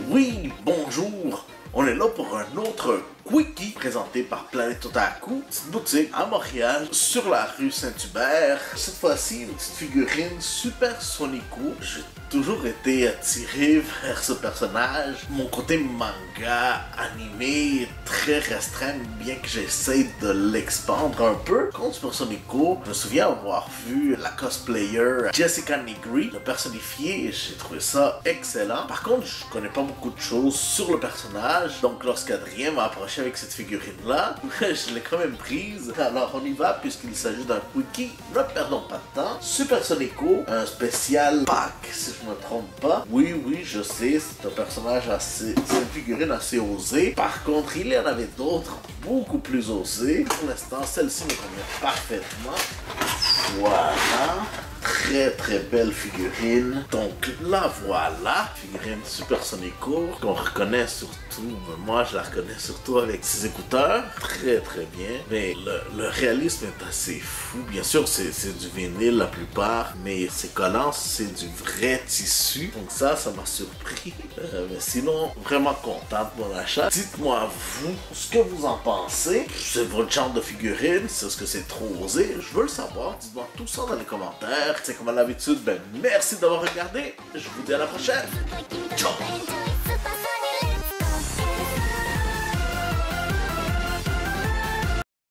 Oui, bonjour! On est là pour un autre Quickie présenté par Planète Otaku, petite boutique à Montréal, sur la rue Saint-Hubert. Cette fois-ci, une petite figurine Super Sonico. J'ai toujours été attiré vers ce personnage. Mon côté manga, animé, est très restreint, bien que j'essaie de l'expandre un peu. Contre Super Sonico, je me souviens avoir vu la cosplayer Jessica Nigri le personnifier et j'ai trouvé ça excellent. Par contre, je connais pas beaucoup de choses sur le personnage, donc lorsqu'Adrien m'a approché avec cette figurine-là, je l'ai quand même prise. Alors on y va puisqu'il s'agit d'un quickie. Ne perdons pas de temps. Super Sonico, un spécial pack si je me trompe pas. Oui, je sais, c'est un personnage assez... c'est une figurine assez osée. Par contre, il y en avait d'autres beaucoup plus osées. Pour l'instant, celle-ci me convient parfaitement. Voilà. Très belle figurine. Donc la voilà, figurine Super Sonico qu'on reconnaît surtout, moi je la reconnais surtout avec ses écouteurs, très bien. Mais le réalisme est assez fou. Bien sûr c'est du vinyle la plupart, mais ces collants c'est du vrai tissu. Donc ça m'a surpris. Mais sinon vraiment content de mon achat. Dites-moi vous ce que vous en pensez. C'est votre genre de figurine, est-ce que c'est trop osé? Je veux le savoir. Dites-moi tout ça dans les commentaires. C'est comme à l'habitude, merci d'avoir regardé. Je vous dis à la prochaine. Ciao!